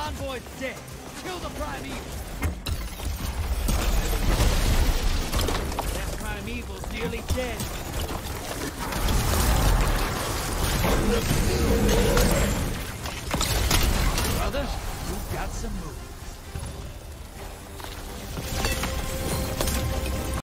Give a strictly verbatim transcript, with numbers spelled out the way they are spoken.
Convoy's dead. Kill the Primeval. That Primeval's nearly dead. Brothers, you've got some moves.